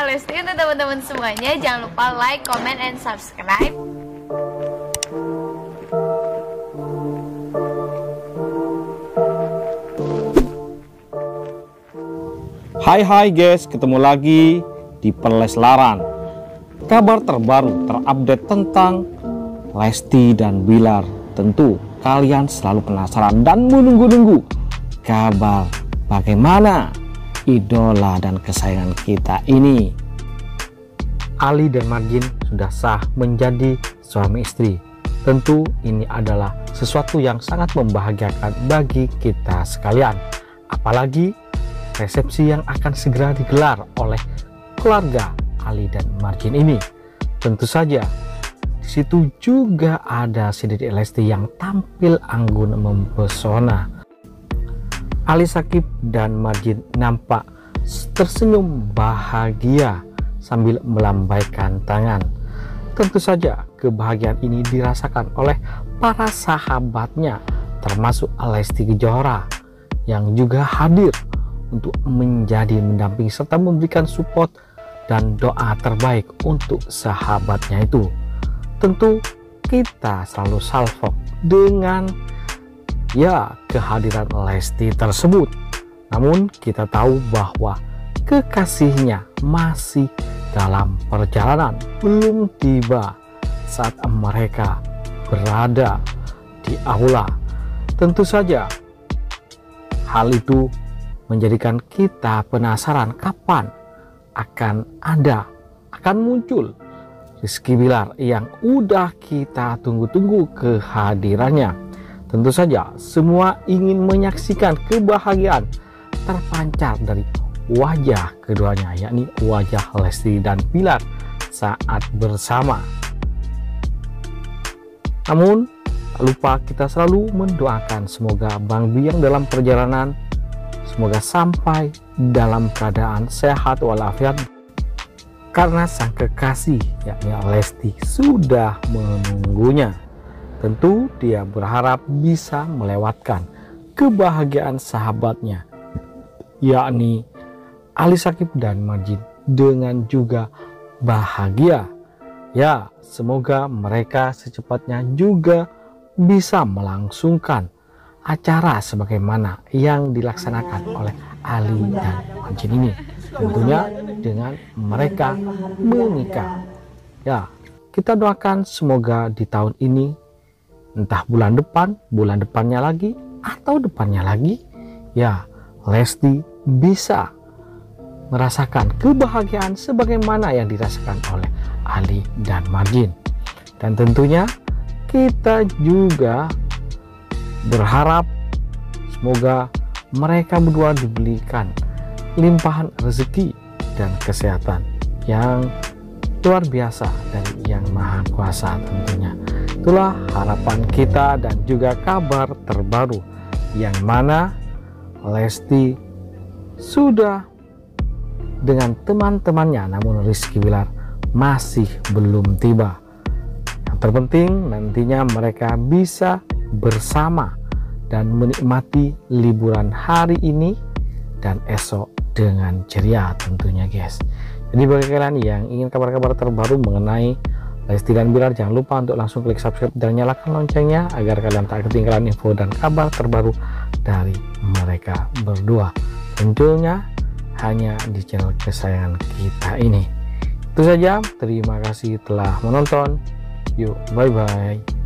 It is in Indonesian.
Lesti. Untuk teman-teman semuanya, jangan lupa like, comment, and subscribe. Hai guys, ketemu lagi di Perleslaran. Kabar terbaru terupdate tentang Lesti dan Bilar. Tentu kalian selalu penasaran dan menunggu-nunggu kabar bagaimana idola dan kesayangan kita ini. Ali dan Margin sudah sah menjadi suami istri. Tentu ini adalah sesuatu yang sangat membahagiakan bagi kita sekalian. Apalagi resepsi yang akan segera digelar oleh keluarga Ali dan Margin ini. Tentu saja di situ juga ada si Dedek Lesti yang tampil anggun mempesona. Ali Shakib dan Margin nampak tersenyum bahagia sambil melambaikan tangan. Tentu saja kebahagiaan ini dirasakan oleh para sahabatnya, termasuk Lesti Kejora yang juga hadir untuk menjadi mendampingi serta memberikan support dan doa terbaik untuk sahabatnya itu. Tentu kita selalu salvo dengan kehadiran Lesti tersebut. Namun kita tahu bahwa kekasihnya masih dalam perjalanan, belum tiba saat mereka berada di aula. Tentu saja hal itu menjadikan kita penasaran kapan akan muncul Rizky Bilar yang udah kita tunggu-tunggu kehadirannya. Tentu saja semua ingin menyaksikan kebahagiaan terpancar dari wajah keduanya, yakni wajah Lesti dan Bilar saat bersama. Namun tak lupa kita selalu mendoakan semoga Bang Bi yang dalam perjalanan semoga sampai dalam keadaan sehat walafiat, karena sang kekasih yakni Lesti sudah menunggunya. Tentu dia berharap bisa melewatkan kebahagiaan sahabatnya yakni Ali Shakib dan Margin dengan juga bahagia. Ya, semoga mereka secepatnya juga bisa melangsungkan acara sebagaimana yang dilaksanakan oleh Ali dan Margin ini, tentunya dengan mereka menikah. Ya, kita doakan semoga di tahun ini, entah bulan depannya lagi atau depannya lagi, ya Lesti bisa merasakan kebahagiaan sebagaimana yang dirasakan oleh Ali dan Margin. Dan tentunya kita juga berharap semoga mereka berdua diberikan limpahan rezeki dan kesehatan yang luar biasa dari Yang Maha Kuasa tentunya. Itulah harapan kita dan juga kabar terbaru yang mana Lesti sudah dengan teman-temannya, namun Rizky Bilar masih belum tiba. Yang terpenting nantinya mereka bisa bersama dan menikmati liburan hari ini dan esok dengan ceria tentunya guys. Jadi bagi kalian yang ingin kabar-kabar terbaru mengenai Lesti dan Bilar, jangan lupa untuk langsung klik subscribe dan nyalakan loncengnya agar kalian tak ketinggalan info dan kabar terbaru dari mereka berdua, tentunya hanya di channel kesayangan kita ini. Itu saja, terima kasih telah menonton. Yuk, bye bye.